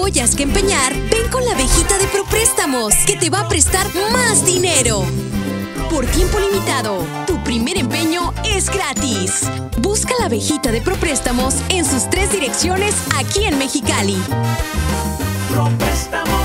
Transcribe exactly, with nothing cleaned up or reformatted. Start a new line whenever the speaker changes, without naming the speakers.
joyas que empeñar, ven con la abejita de ProPréstamos, que te va a prestar más dinero. Por tiempo limitado, tu primer empeño es gratis. Busca la abejita de ProPréstamos en sus tres direcciones aquí en Mexicali.
ProPréstamos.